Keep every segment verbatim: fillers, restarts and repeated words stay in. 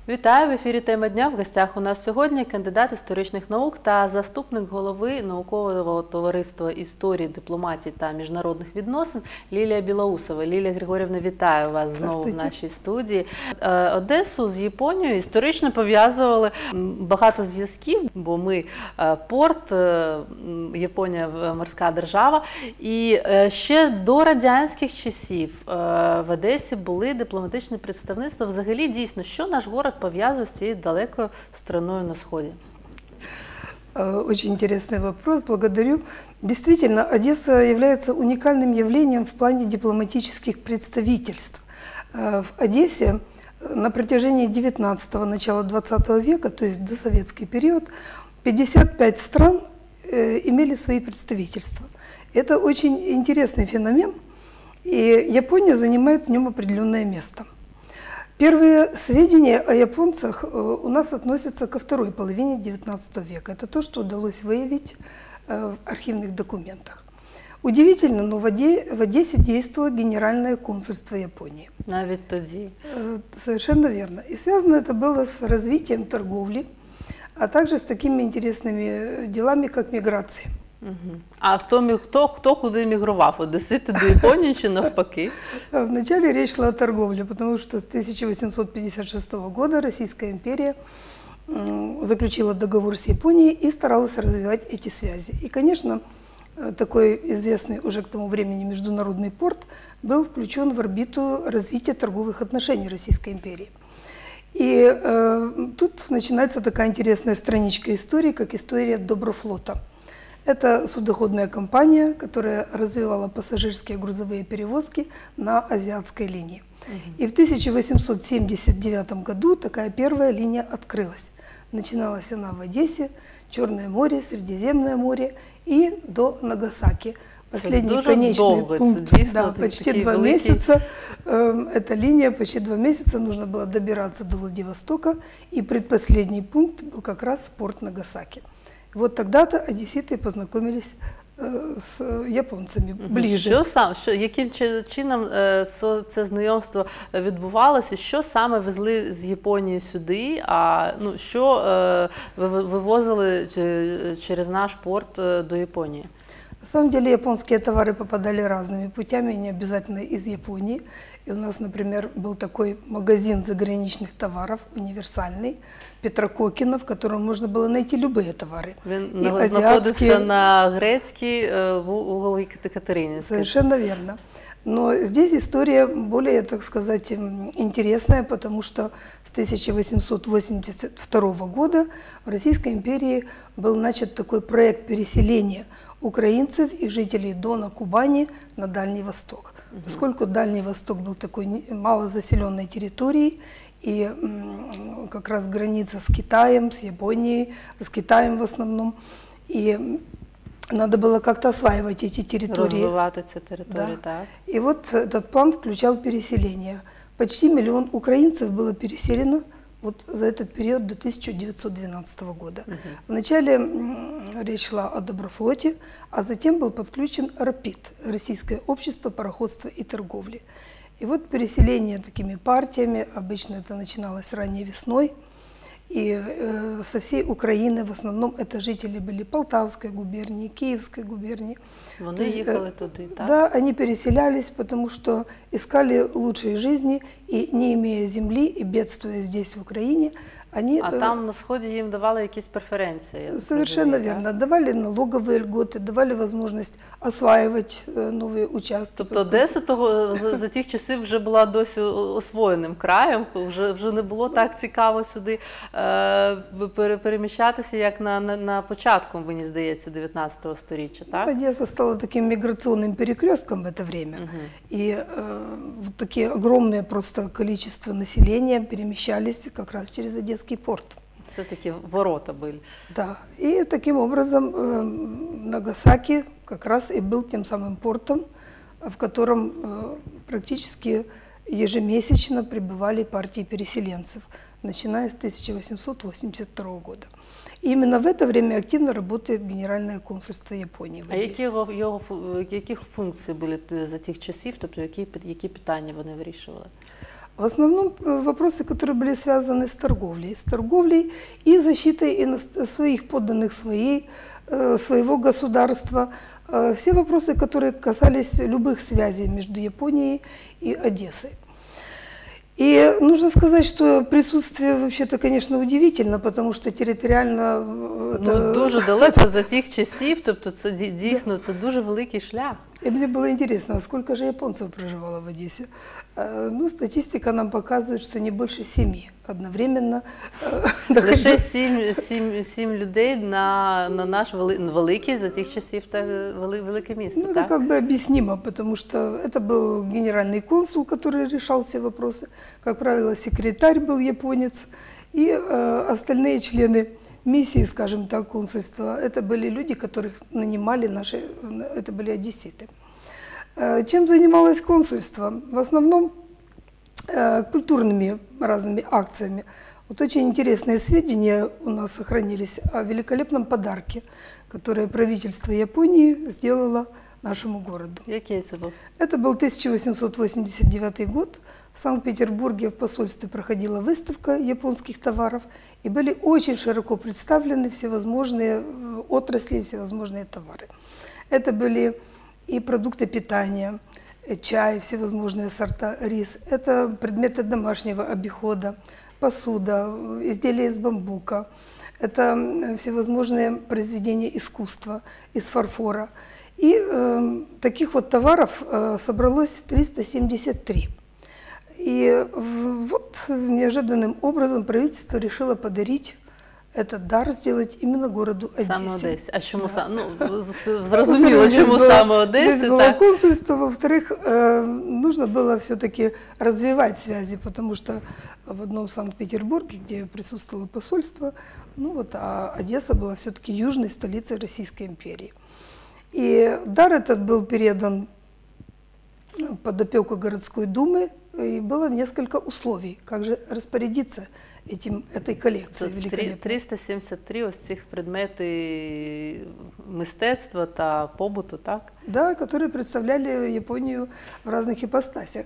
Вітаю! В ефірі «Тема дня». В гостях у нас сьогодні кандидат історичних наук та заступник голови наукового товариства історії, дипломатії та міжнародних відносин Лілія Білоусова. Лілія Григорівна, вітаю вас знову в нашій студії. Одесу з Японією історично пов'язували багато зв'язків, бо ми порт, Японія морська держава. І ще до радянських часів в Одесі були дипломатичні представництва. Взагалі, дійсно, що наш город пов'язує с цією далекою страною на Сходе? Очень интересный вопрос, благодарю. Действительно, Одесса является уникальным явлением в плане дипломатических представительств. В Одессе на протяжении девятнадцатого, начала двадцатого века, то есть досоветский период, пятьдесят пять стран имели свои представительства. Это очень интересный феномен, и Япония занимает в нем определенное место. Первые сведения о японцах у нас относятся ко второй половине девятнадцатого века. Это то, что удалось выявить в архивных документах. Удивительно, но в Одессе действовало Генеральное консульство Японии. Навіть тоді. Совершенно верно. И связано это было с развитием торговли, а также с такими интересными делами, как миграция. Угу. А хто, хто, хто куди мігрував? Одесити до Японії чи навпаки? Вначале речь шла о торговле, потому что с тысяча восемьсот пятьдесят шестого года Российская империя заключила договор с Японией и старалась развивать эти связи. И, конечно, такой известный уже к тому времени международный порт был включен в орбиту развития торговых отношений Российской империи. И э, тут начинается такая интересная страничка истории, как история Доброфлота. Это судоходная компания, которая развивала пассажирские грузовые перевозки на азиатской линии. Uh-huh. И в тысяча восемьсот семьдесят девятом году такая первая линия открылась. Начиналась она в Одессе, Черное море, Средиземное море и до Нагасаки. Последний конечный пункт, да, почти два великий... месяца. Э, эта линия, почти два месяца нужно было добираться до Владивостока, и предпоследний пункт был как раз порт Нагасаки. Вот тогда-то одеситы познакомились э, с японцами ближе. Що сам, що, яким чином е, це, це знайомство відбувалося? Що саме везли з Японії сюди? А ну, що е, ви вивозили через наш порт е, до Японии? На самом деле японские товары попадали разными путями, не обязательно из Японии. И у нас, например, был такой магазин заграничных товаров, универсальный, Петра Кокина, в котором можно было найти любые товары. Він знаходився на Грецькій, угол Екатерининской. Совершенно верно. Но здесь история более, так сказать, интересная, потому что с тысяча восемьсот восемьдесят второго года в Российской империи был начат такой проект переселения украинцев и жителей Дона, Кубани на Дальний Восток. Угу. Поскольку Дальний Восток был такой малозаселенной территорией, и как раз граница с Китаем, с Японией, с Китаем в основном, и надо было как-то осваивать эти территории. Развивать эти территории, да. Так. И вот этот план включал переселение. Почти миллион украинцев было переселено вот за этот период до тысяча девятьсот двенадцатого года. Угу. Вначале речь шла о Доброфлоте, а затем был подключен РАПИД, Российское общество пароходства и торговли. И вот переселение такими партиями, обычно это начиналось ранней весной, и э, со всей Украины, в основном это жители были Полтавской губернии, Киевской губернии. Вони їхали туди, так? Да, они переселялись, потому что искали лучшей жизни, и не имея земли, и бедствуя здесь, в Украине, они... А там на Сходе им давали якісь преференции? Совершенно разумею, верно. Да? Давали налоговые льготы, давали возможность осваивать новые участки. Тобто Одеса того, за, за тих часів вже була досі освоєним краєм, вже, вже не було так цікаво сюди е, переміщатися, як на, на, на початку, мені здається, дев'ятнадцятого сторіччя, так? Одесса стала таким миграционным перекрестком в это время. Угу. И э, вот такие огромное просто количество населения перемещались как раз через Одесский порт. Все таки ворота были. Да. И таким образом э, Нагасаки как раз и был тем самым портом, в котором э, практически ежемесячно прибывали партии переселенцев, начиная с тысяча восемьсот восемьдесят второго года. И именно в это время активно работает Генеральное консульство Японии. А які його, його, яких функцій були за тих часів, тобто які, які питання вони вирішували? В основном э, вопросы, которые были связаны с торговлей, с торговлей и защитой ино- своих подданных, своей, э, своего государства. Э, все вопросы, которые касались любых связей между Японией и Одессой. И нужно сказать, что присутствие вообще-то, конечно, удивительно, потому что территориально... Ну, это- дуже далеко за тих часів, тобто це ді- дійсно це дуже великий шлях. И мне было интересно, а сколько же японцев проживало в Одессе? Э, Ну, статистика нам показывает, что не больше семи одновременно. э, Лише находилось- сім, сім, сім людей на, на наш вели, великий за тих часів та вели, велике місто, Ну, это так? как бы объяснимо, потому что это был генеральный консул, который решал все вопросы. Как правило, секретарь был японец. И э, остальные члены миссии, скажем так, консульства, это были люди, которых нанимали наши, это были одесситы. Э, Чем занималось консульство? В основном э, культурными разными акциями. Вот очень интересные сведения у нас сохранились о великолепном подарке, которое правительство Японии сделало нашему городу. Який це був? Это был тысяча восемьсот восемьдесят девятый год. В Санкт-Петербурге в посольстве проходила выставка японских товаров, и были очень широко представлены всевозможные э, отрасли, всевозможные товары. Это были и продукты питания, э, чай, всевозможные сорта рис, это предметы домашнего обихода, посуда, э, изделия из бамбука, это э, всевозможные произведения искусства из фарфора. И э, таких вот товаров э, собралось триста семьдесят три. И в- вот неожиданным образом правительство решило подарить этот дар, сделать именно городу Одессе. Саме Одесі. А чому Да. саме? Ну, з- зрозуміло, Во-первых, здесь чому было- саме Здесь Одесі, было так? консульство, во-вторых, э, нужно было все-таки развивать связи, потому что в одном Санкт-Петербурге, где присутствовало посольство, ну вот, а Одесса была все-таки южной столицей Российской империи. И дар этот был передан под опеку городской думы, и было несколько условий, как же распорядиться этим, этой Це коллекцией трі- великолепной. триста сімдесят три ось цих предмети мистецтва та побуту, так? Да, которые представляли Японию в разных ипостасях.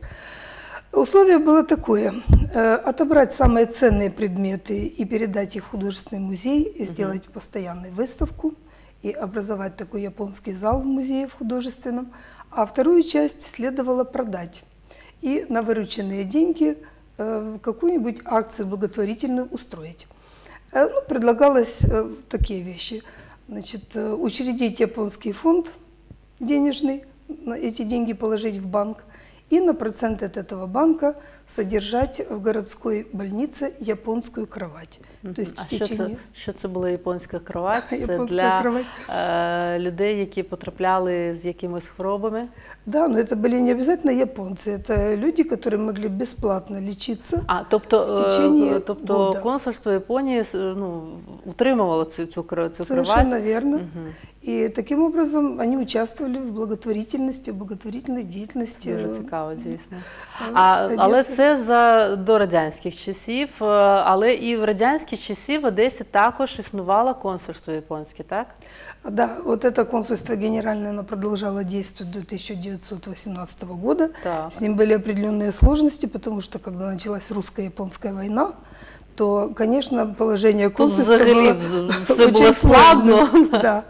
Условие было такое: э, отобрать самые ценные предметы и передать их в художественный музей, и сделать постоянную выставку, и образовать такой японский зал в музее в художественном, а вторую часть следовало продать и на вырученные деньги э, какую-нибудь акцию благотворительную устроить. Э, ну, предлагалось э, такие вещи. Значит, э, учредить японский фонд денежный, на эти деньги положить в банк, и на процент от этого банка содержать в городской больнице японскую кровать. То есть А в що це, течение... що це була японська кровать? Це Японська для кровать. е, людей, які потрапляли з якимись хворобами? Да, но это были не обязательно японцы, это люди, которые могли бесплатно лечиться. А, тобто, В течение е, тобто года. консульство Японії с- ну, утримувало цю, цю, кро- цю Совершенно кровать? верно. Мгм. И таким образом они участвовали в благотворительности, в благотворительной деятельности. Дуже цікаво, дійсно. Е, А, Одеса. але це за до радянських часів. е, Але і в радянські часи в Одесі також існувало консульство японське, так? Да, вот это консульство генеральное, оно продолжало действовать до тысяча девятьсот восемнадцатого года. Так. С ним были определенные сложности, потому что когда началась русско-японская война, то, конечно, положение Тут консульства взагалі было все очень було складно. сложным. Да.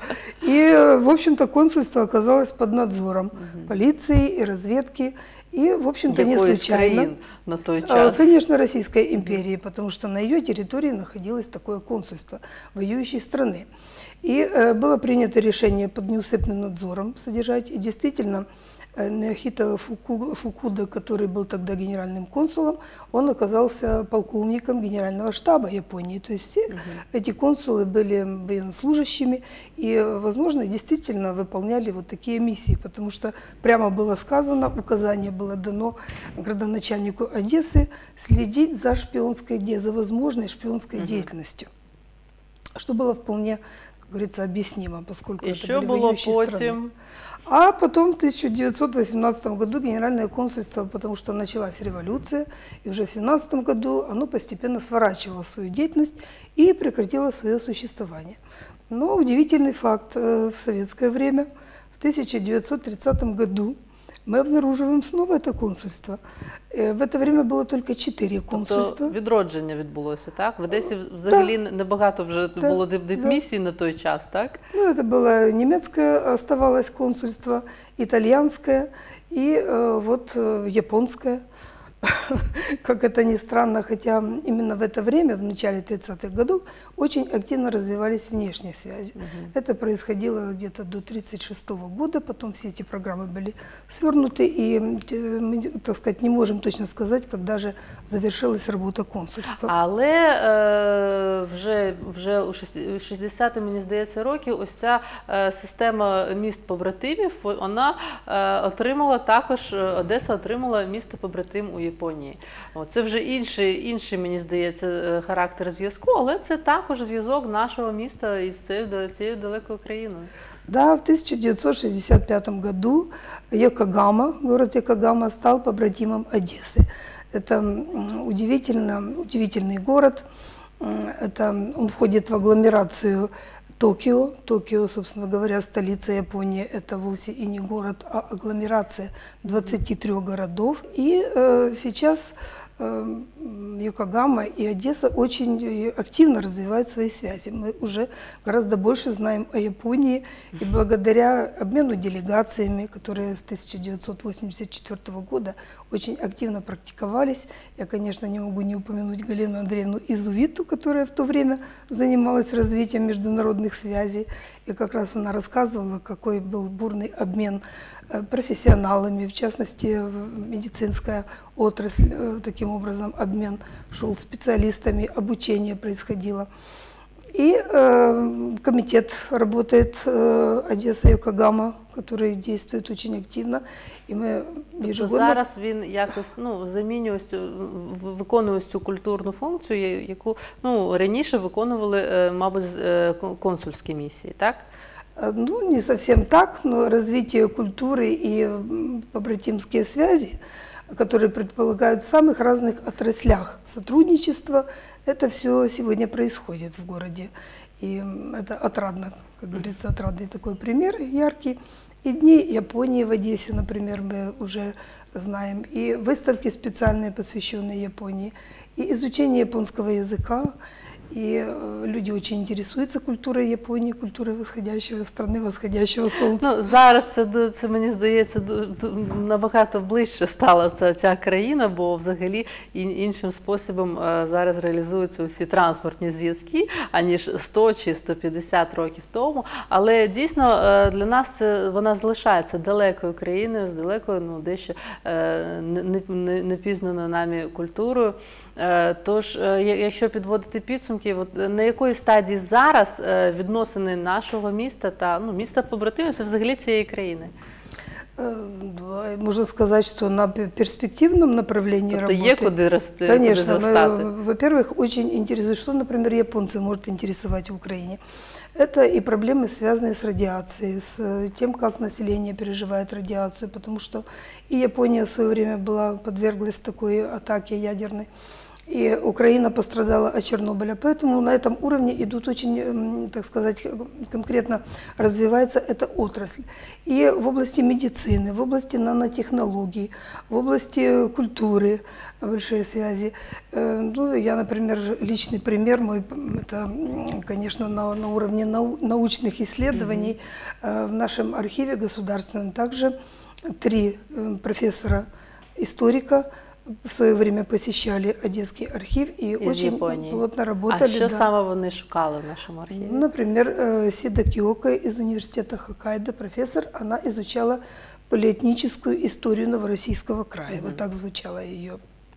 И, в общем-то, консульство оказалось под надзором полиции и разведки. И, в общем-то, не Якоїсь случайно. країн на той А, час. Конечно, Российской империи, потому что на ее территории находилось такое консульство воюющей страны. И э, было принято решение под неусыпным надзором содержать. И действительно, э, Неохито Фуку- Фукуда, который был тогда генеральным консулом, он оказался полковником генерального штаба Японии. То есть все эти консулы были военнослужащими и, возможно, действительно выполняли вот такие миссии, потому что прямо было сказано, указание было дано градоначальнику Одессы следить за шпионской, де- за возможной шпионской деятельностью, что было вполне, как говорится, объяснимо, поскольку І это що были було воюющие страны. потім? А потом в тысяча девятьсот восемнадцатом году генеральное консульство, потому что началась революция, и уже в семнадцатом году оно постепенно сворачивало свою деятельность и прекратило свое существование. Но удивительный факт, э, в советское время, в тысяча девятьсот тридцатом году мы обнаруживаем снова это консульство. Э, В это время было только четыре консульства. Тобто відродження відбулося, так? В Одесі взагалі небагато вже Да, було дип- да. дипмісій на той час, так? Ну, это было немецкое оставалось консульство, итальянское и э, вот э, японское. Как это ни странно, хотя именно в это время, в начале тридцатых годов, очень активно развивались внешние связи. Это происходило где-то до тридцать шестого года, потом все эти программы были свернуты, и э, мы, так сказать, не можем точно сказать, когда же завершилась работа консульства. Але е, вже, вже у шести- у шістдесяті, мені здається, років ось ця е, система міст-побратимів, вона е, отримала також, е, Одеса отримала місто-побратим у Японії. О, це вже інший, інший, мені здається, е, характер зв'язку, але це також зв'язок нашого міста із цією, цією далекою країною. Да, в тысяча девятьсот шестьдесят пятом году Йокогама, город Йокогама, стал побратимом Одессы. Это м, удивительно, удивительный город. М, Это, он входит в агломерацию Токио. Токио, собственно говоря, столица Японии, это вовсе и не город, а агломерация двадцати трёх городов. И э, сейчас э, Йокогама и Одесса очень э, активно развивают свои связи. Мы уже гораздо больше знаем о Японии, и благодаря обмену делегациями, которые с тысяча девятьсот восемьдесят четвёртого года очень активно практиковались. Я, конечно, не могу не упомянуть Галину Андреевну Изувиту, которая в то время занималась развитием международных связей. И как раз она рассказывала, какой был бурный обмен э, профессионалами, в частности, в- медицинская отрасль, э, таким образом обмен шел специалистами, обучение происходило. И э, комитет работает э, Одесса-Йокогама, который действует очень активно. И мы Тобто ежегодно... зараз він якось ну, замінює, ось цю- в- виконує ось цю культурну функцію, я- яку ну, раніше виконували, е, мабуть, з- е, кон- консульські місії, так? Э, Ну, не совсем так, но развитие культуры и м, побратимские связи, которые предполагают в самых разных отраслях сотрудничества, это все сегодня происходит в городе. И м, это отрадно, как говорится, отрадный такой пример, яркий. И Дни Японии в Одессе, например, мы уже знаем, и выставки специальные, посвященные Японии, и изучение японского языка. И э, люди очень интересуются культурой Японии, культурой восходящего страны, восходящего солнца. Ну, зараз це, ду- це мені здається, ду- ду- набагато ближче стала ця, ця країна, бо взагалі ін- іншим способом е, зараз реалізуються усі транспортні зв'язки, аніж сто чи сто п'ятдесят років тому. Але дійсно е, для нас це, вона залишається далекою країною, з далекою, ну, дещо е, не- не- не- непізнаною нами культурою. Е, Тож, е, я- якщо підводити підсумки, от на якої стадії зараз е, відносини нашого міста та ну, міста побратимів це взагалі цієї країни? Э, да, Можно сказать, что на пе- перспективном направлении Тобто работы. є куди рости, куди Конечно, зростати? мы, во-первых, очень интересует, что, например, японцы может интересовать в Украине. Это и проблемы, связанные с радиацией, с э, тем, как население переживает радиацию, потому что и Япония в свое время была, подверглась такой атаке ядерной, и Украина пострадала от Чернобыля. Поэтому на этом уровне идут очень, м, так сказать, конкретно развивается эта отрасль. И в области медицины, в области нанотехнологий, в области культуры большие связи. Э, Ну, я, например, личный пример мой, м, это, м, конечно, на, на уровне нау- научных исследований. Э, В нашем архиве государственном также три э, профессора-историка в свое время посещали Одесский архив и Із очень Японії. плотно А работали. що да. саме вони шукали в нашому архіві? Например, э, Сида Киока из университета Хоккайдо, профессор, она изучала полиэтническую историю Новороссийского края. Вот так звучало ее.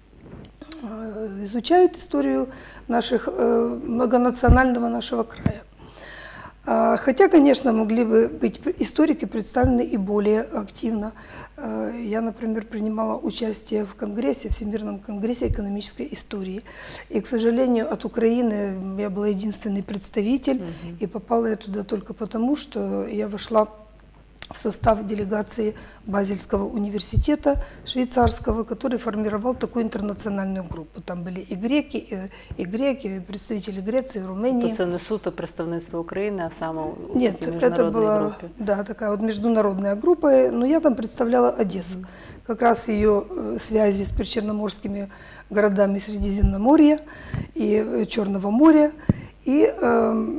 Э, Изучают историю наших, э, многонационального нашего края. А, Хотя, конечно, могли бы быть историки представлены и более активно. Э, Я, например, принимала участие в конгрессе, Всемирном конгрессе экономической истории. И, к сожалению, от Украины я была единственный представитель, и попала я туда только потому, что я вошла в состав делегации Базельского университета швейцарского, который формировал такую интернациональную группу. Там были и греки, и, и греки, и представители Греции, Румынии. То це не суто представництво України, а саме у Нет, такій это міжнародній была, групі. да, такая вот международная группа, но я там представляла Одессу. Как раз ее э, связи с причерноморскими городами Средиземноморья и э, Черного моря. И, э,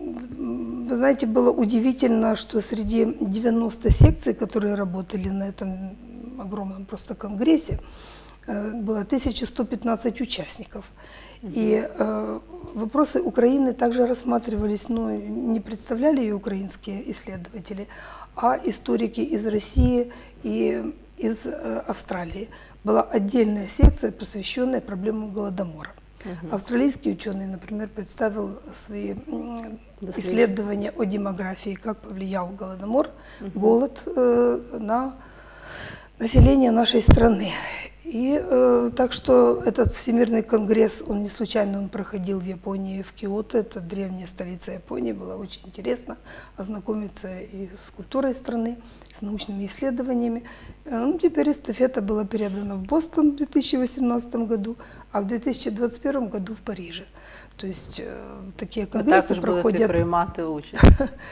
вы знаете, было удивительно, что среди девяноста секций, которые работали на этом огромном просто конгрессе, э, было тысяча сто пятнадцать участников. И э, вопросы Украины также рассматривались, ну, не представляли ее украинские исследователи, а историки из России и из э, Австралии. Была отдельная секция, посвященная проблемам Голодомора. Угу. Австралийский ученый, например, представил свои м, исследования о демографии, как повлиял Голодомор, угу. голод э, на население нашей страны. И э, так что этот Всемирный конгресс, он не случайно он проходил в Японии, в Киото, это древняя столица Японии, было очень интересно ознакомиться и с культурой страны, с научными исследованиями. Ну, теперь эстафета была передана в Бостон в две тысячи восемнадцатом году, а в две тысячи двадцать первом году в Париже. То есть э, такие конгрессы проходят. проходят... приймати участь.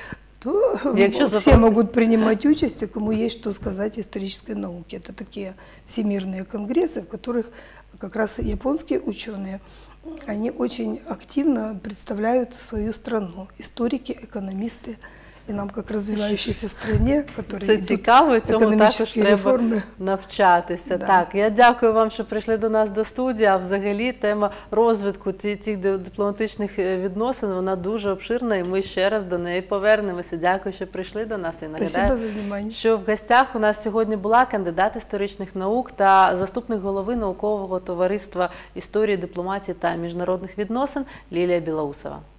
То Якщо все запросить... могут принимать участие, кому есть что сказать в исторической науке. Это такие всемирные конгрессы, в которых как раз японские ученые, они очень активно представляют свою страну. Историки, экономисты. І нам, як розвиваючійся країні, в це цікаво, цьому також треба реформи. навчатися. Да. Так, я дякую вам, що прийшли до нас до студії. А взагалі тема розвитку цих дипломатичних відносин, вона дуже обширна, і ми ще раз до неї повернемося. Дякую, що прийшли до нас. І нагадаю, що в гостях у нас сьогодні була кандидат історичних наук та заступник голови наукового товариства історії, дипломатії та міжнародних відносин Лілія Білоусова.